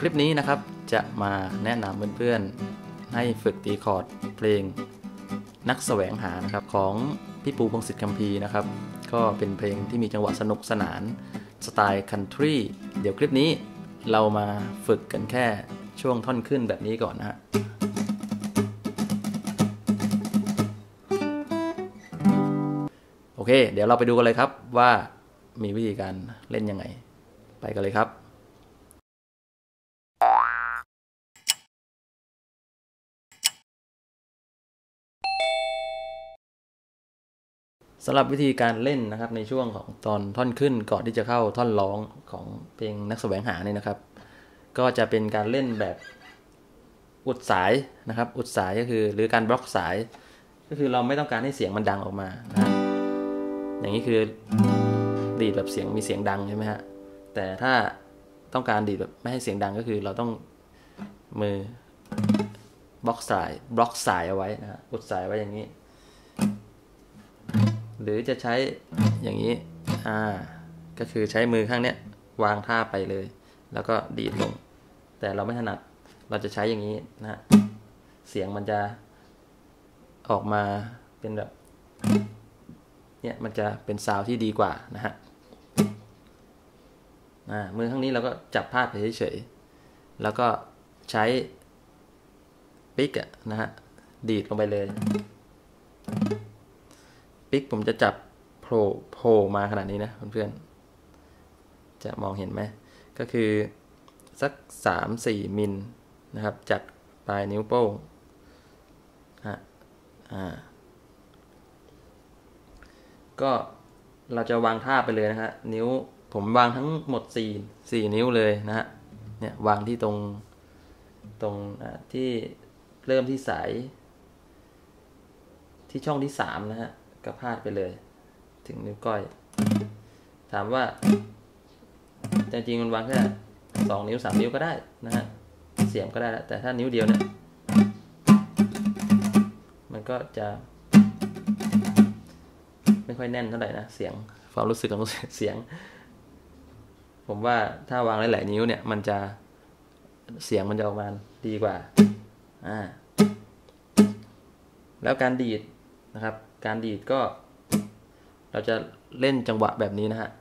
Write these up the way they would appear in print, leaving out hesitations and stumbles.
ลิปนี้นะครับจะมาแนะนำเพื่อนๆให้ฝึกตีคอร์ดเพลงนักแสวงหานะครับของพี่ปูพงษ์สิทธิ์คัมภีร์นะครับก็เป็นเพลงที่มีจังหวะสนุกสนานสไตล์คันทรีเดี๋ยวคลิปนี้เรามาฝึกกันแค่ช่วงท่อนขึ้นแบบนี้ก่อนนะฮะโอเคเดี๋ยวเราไปดูกันเลยครับว่ามีวิธีการเล่นยังไงไปกันเลยครับสำหรับวิธีการเล่นนะครับในช่วงของตอนท่อนขึ้นก่อนที่จะเข้าท่อนร้องของเพลงนักแสวงหาเนี่ยนะครับก็จะเป็นการเล่นแบบอุดสายนะครับอุดสายก็คือหรือการบล็อกสายก็คือเราไม่ต้องการให้เสียงมันดังออกมานะอย่างนี้คือดีดแบบเสียงมีเสียงดังใช่ไหมฮะแต่ถ้าต้องการดีดแบบไม่ให้เสียงดังก็คือเราต้องมือบล็อกสายเอาไว้นะฮะอุดสายไว้อย่างนี้หรือจะใช้อย่างนี้ก็คือใช้มือข้างเนี้ยวางท่าไปเลยแล้วก็ดีดลงแต่เราไม่ถนัดเราจะใช้อย่างนี้นะฮะเสียงมันจะออกมาเป็นแบบเนี่ยมันจะเป็นซาวด์ที่ดีกว่านะฮะมือข้างนี้เราก็จับพาดไปเฉยๆแล้วก็ใช้ปิกนะฮะดีดลงไปเลยปิกผมจะจับโผล่มาขนาดนี้นะเพื่อนๆจะมองเห็นไหมก็คือสัก 3-4 มิลนะครับจากปลายนิ้วโป้งก็เราจะวางท่าไปเลยนะฮะนิ้วผมวางทั้งหมด4นิ้วเลยนะฮะเนี่ยวางที่ตรงที่เริ่มที่สายที่ช่องที่3นะฮะก็พาดไปเลยถึงนิ้วก้อยถามว่าจริงๆมันวางแค่2 นิ้ว3 นิ้วก็ได้นะฮะเสียบก็ได้แต่ถ้านิ้วเดียวเนี่ยมันก็จะไม่ค่อยแน่นเท่าไหร่นะเสียงความรู้สึกของเสียงผมว่าถ้าวางหลายๆนิ้วเนี่ยมันจะเสียงมันจะออกมาดีกว่าแล้วการดีดนะครับการดีดก็เราจะเล่นจังหวะแบบนี้นะฮะ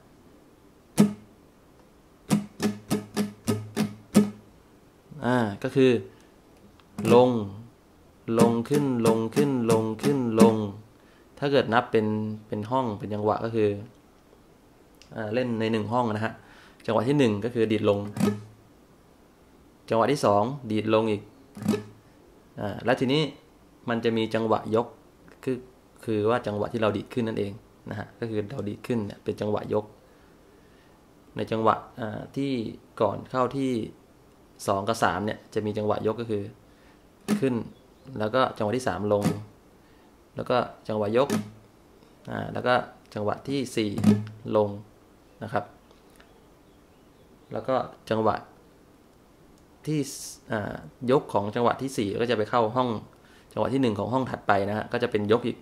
ก็คือลงขึ้นลงขึ้นลงขึ้นลงถ้าเกิดนับเป็นห้องเป็นจังหวะก็คือเล่นใน1ห้องนะฮะจังหวะที่1ก็คือดีดลงจังหวะที่2ดีดลงอีกแล้วทีนี้มันจะมีจังหวะยกคือว่าจังหวะที่เราดีดขึ้นนั่นเองนะฮะก็คือเราดีดขึ้นเนี่ยเป็นจังหวะยกในจังหวะที่ก่อนเข้าที่2กับ3เนี่ยจะมีจังหวะยกก็คือขึ้นแล้วก็จังหวะที่3ลงแล้วก็จังหวะยกแล้วก็จังหวะที่4ลงนะครับแล้วก็จังหวะที่ยกของจังหวะที่4ก็จะไปเข้าห้องจังหวะที่1ของห้องถัดไปนะฮะก็จะเป็นยกอีก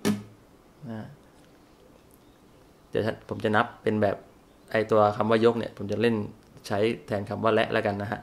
เดี๋ยวผมจะนับเป็นแบบไอตัวคำว่ายกเนี่ยผมจะเล่นใช้แทนคำว่าและแล้วกันนะฮะ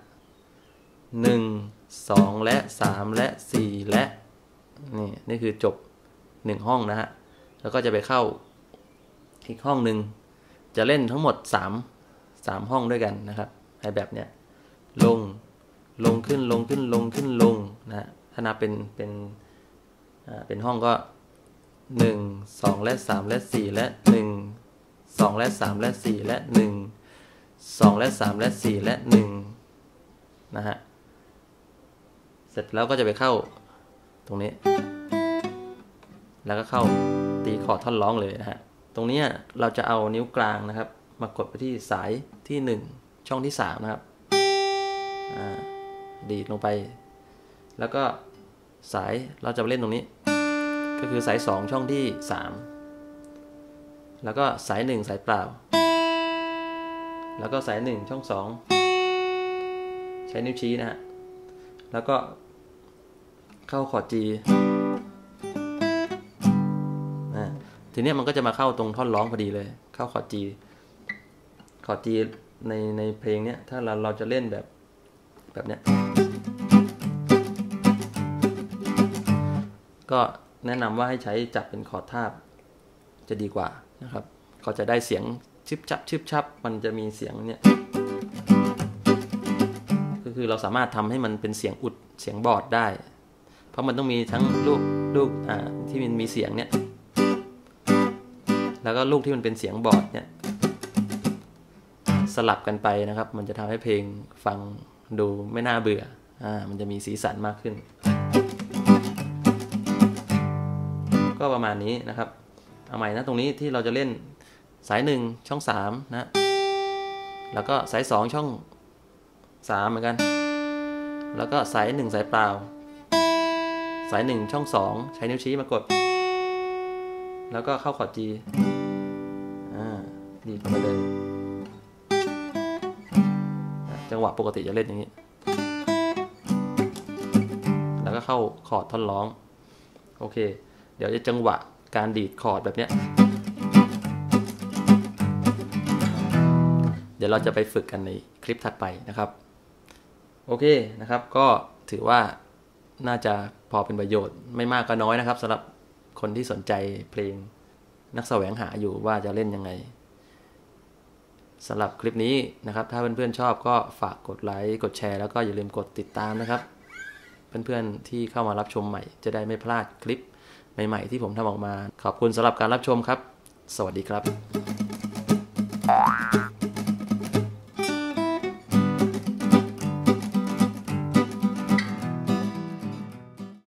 1 2และ3และ4และนี่คือจบ1ห้องนะฮะแล้วก็จะไปเข้าอีกห้องหนึ่งจะเล่นทั้งหมด3ห้องด้วยกันนะครับไอแบบเนี้ยลงขึ้นลงขึ้นลงขึ้นลงนะฮะถ้านับเป็นห้องก็1 2และ3และ4และ1 2และ3และ4และ1 2และ3และ4และ1นะฮะเสร็จแล้วก็จะไปเข้าตรงนี้แล้วก็เข้าตีคอร์ดท่อนร้องเลยนะฮะตรงนี้เราจะเอานิ้วกลางนะครับมากดไปที่สายที่1ช่องที่3นะครับดีดลงไปแล้วก็สายเราจะไปเล่นตรงนี้ก็คือสาย2ช่องที่3แล้วก็สาย1สายเปล่าแล้วก็สาย1ช่อง2ใช้นิ้วชี้นะฮะแล้วก็เข้าคอร์ด G ทีนี้มันก็จะมาเข้าตรงท่อนร้องพอดีเลยเข้าคอร์ด G ในเพลงเนี้ยถ้าเราจะเล่นแบบแบบเนี้ยก็แนะนำว่าให้ใช้จับเป็นคอร์ดทาบจะดีกว่านะครับก็จะได้เสียงชึบชับชึบชับมันจะมีเสียงเนี่ยก็คือเราสามารถทำให้มันเป็นเสียงอุดเสียงบอดได้เพราะมันต้องมีทั้งลูกที่มันมีเสียงเนี่ยแล้วก็ลูกที่มันเป็นเสียงบอดเนี่ยสลับกันไปนะครับมันจะทำให้เพลงฟังดูไม่น่าเบื่อมันจะมีสีสันมากขึ้นก็ประมาณนี้นะครับเอาใหม่นะตรงนี้ที่เราจะเล่นสาย1ช่อง3นะแล้วก็สาย2ช่อง3เหมือนกันแล้วก็สาย1สายเปล่าสาย1ช่อง2ใช้นิ้วชี้มากดแล้วก็เข้าคอร์ด G ดีเข้าไปเลยจังหวะปกติจะเล่นอย่างนี้แล้วก็เข้าคอร์ดท่อนร้องโอเคเดี๋ยวจะจังหวะการดีดคอร์ดแบบเนี้ยเดี๋ยวเราจะไปฝึกกันในคลิปถัดไปนะครับโอเคนะครับก็ถือว่าน่าจะพอเป็นประโยชน์ไม่มากก็น้อยนะครับสำหรับคนที่สนใจเพลงนักแสวงหาอยู่ว่าจะเล่นยังไงสำหรับคลิปนี้นะครับถ้าเพื่อนๆชอบก็ฝากกดไลค์กดแชร์แล้วก็อย่าลืมกดติดตามนะครับเพื่อนๆที่เข้ามารับชมใหม่จะได้ไม่พลาดคลิปใหม่ๆที่ผมทำออกมาขอบคุณสำหรับการรับชมครับสวัสดีครับ